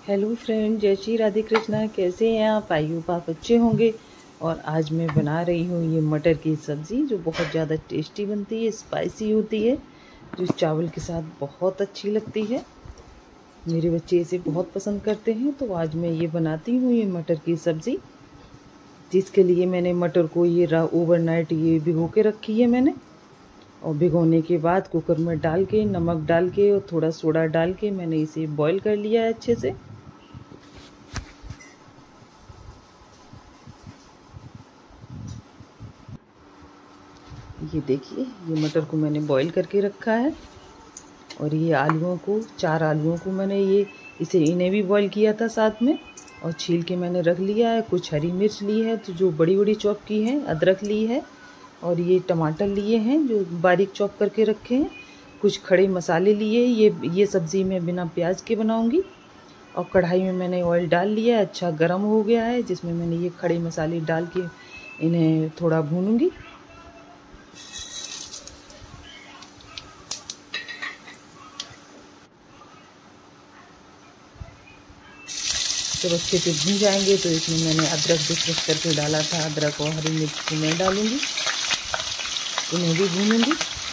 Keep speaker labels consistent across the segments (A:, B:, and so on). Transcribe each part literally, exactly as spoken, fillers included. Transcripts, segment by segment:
A: Hello friend, जय श्री राधे कृष्णा। कैसे हैं आप? आई होप आप अच्छे होंगे। और आज मैं बना रही हूँ ये मटर की सब्ज़ी, जो बहुत ज़्यादा टेस्टी बनती है, स्पाइसी होती है, जो चावल के साथ बहुत अच्छी लगती है। मेरे बच्चे इसे बहुत पसंद करते हैं। तो आज मैं ये बनाती हूँ ये मटर की सब्ज़ी, जिसके लिए मैंने मटर को ये ओवरनाइट ये भिगो के रखी है मैंने। और भिगोने के बाद कुकर में डाल के, नमक डाल के और थोड़ा सोडा डाल के मैंने इसे बॉईल कर लिया है अच्छे से। ये देखिए, ये मटर को मैंने बॉईल करके रखा है। और ये आलूओं को, चार आलूओं को मैंने ये इसे इन्हें भी बॉईल किया था साथ में, और छील के मैंने रख लिया है। कुछ हरी मिर्च ली है तो जो बड़ी बड़ी चॉप की है, अदरक ली है, और ये टमाटर लिए हैं जो बारीक चॉप करके रखे हैं। कुछ खड़े मसाले लिए। ये ये सब्ज़ी मैं बिना प्याज के बनाऊंगी। और कढ़ाई में मैंने ऑयल डाल लिया है, अच्छा गर्म हो गया है, जिसमें मैंने ये खड़े मसाले डाल के इन्हें थोड़ा भूनूंगी। जब अच्छे से भून जाएंगे तो इसमें मैंने अदरक भी क्रश करके डाला था, अदरक और हरी मिर्च को मैं डालूंगी, इन्हें भी भूनूंगी।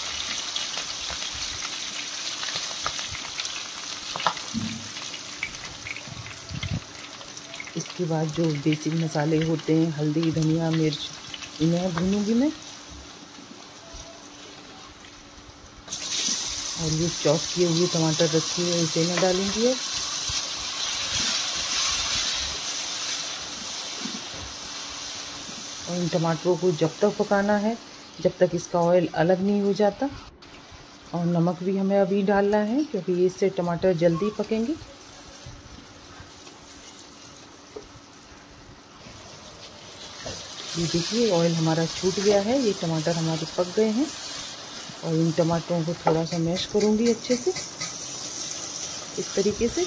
A: इसके बाद जो बेसिक मसाले होते हैं, हल्दी, धनिया, मिर्च, इन्हें भूनूंगी मैं। और ये चॉप किए हुए टमाटर रखे हुए इसे मैं डालूंगी अब। और इन टमाटरों को जब तक पकाना है जब तक इसका ऑयल अलग नहीं हो जाता। और नमक भी हमें अभी डालना है, क्योंकि इससे टमाटर जल्दी पकेंगे। ये देखिए, ऑयल हमारा छूट गया है, ये टमाटर हमारे पक गए हैं। और इन टमाटरों को थोड़ा सा मैश करूंगी अच्छे से, इस तरीके से।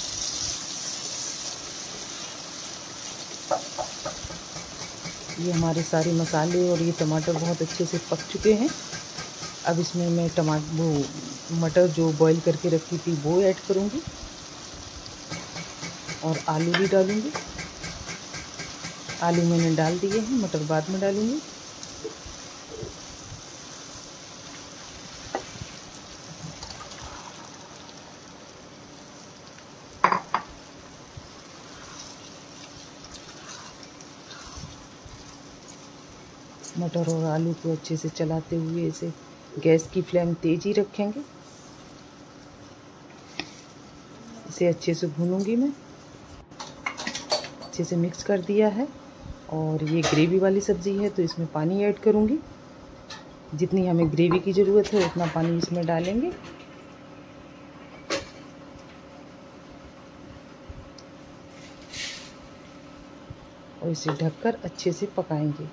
A: ये हमारे सारे मसाले और ये टमाटर बहुत अच्छे से पक चुके हैं। अब इसमें मैं टमाटर वो मटर जो बॉईल करके रखी थी वो ऐड करूंगी, और आलू भी डालूंगी। आलू मैंने डाल दिए हैं, मटर बाद में डालूंगी। मटर और आलू को अच्छे से चलाते हुए इसे गैस की फ्लेम तेज ही रखेंगे। इसे अच्छे से भूनूंगी मैं। अच्छे से मिक्स कर दिया है। और ये ग्रेवी वाली सब्ज़ी है तो इसमें पानी ऐड करूंगी। जितनी हमें ग्रेवी की ज़रूरत है उतना पानी इसमें डालेंगे। और इसे ढककर अच्छे से पकाएंगे।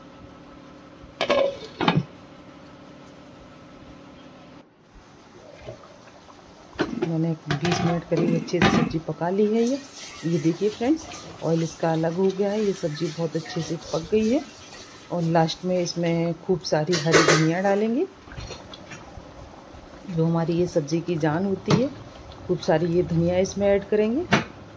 A: मैंने बीस मिनट करीब अच्छे से सब्ज़ी पका ली है। ये ये देखिए फ्रेंड्स, ऑयल इसका अलग हो गया है। ये सब्ज़ी बहुत अच्छे से पक गई है। और लास्ट में इसमें खूब सारी हरी धनिया डालेंगे, जो हमारी ये सब्ज़ी की जान होती है। खूब सारी ये धनिया इसमें ऐड करेंगे।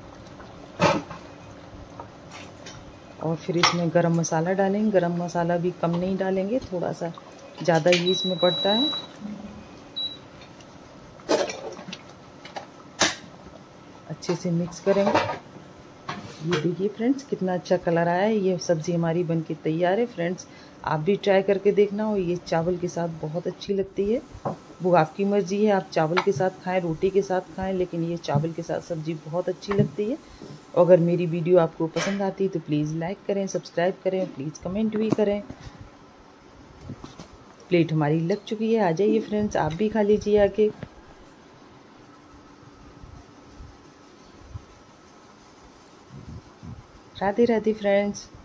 A: और फिर इसमें गरम मसाला डालेंगे। गरम मसाला भी कम नहीं डालेंगे, थोड़ा सा ज़्यादा ही इसमें पड़ता है। अच्छे से मिक्स करेंगे। ये देखिए फ्रेंड्स, कितना अच्छा कलर आया है। ये सब्ज़ी हमारी बनके तैयार है। फ्रेंड्स, आप भी ट्राई करके देखना। और ये चावल के साथ बहुत अच्छी लगती है। वो आपकी मर्ज़ी है, आप चावल के साथ खाएं, रोटी के साथ खाएं, लेकिन ये चावल के साथ सब्ज़ी बहुत अच्छी लगती है। अगर मेरी वीडियो आपको पसंद आती है तो प्लीज़ लाइक करें, सब्सक्राइब करें, प्लीज़ कमेंट भी करें। प्लेट हमारी लग चुकी है। आ जाइए फ्रेंड्स, आप भी खा लीजिए आके। राधे राधे फ्रेंड्स।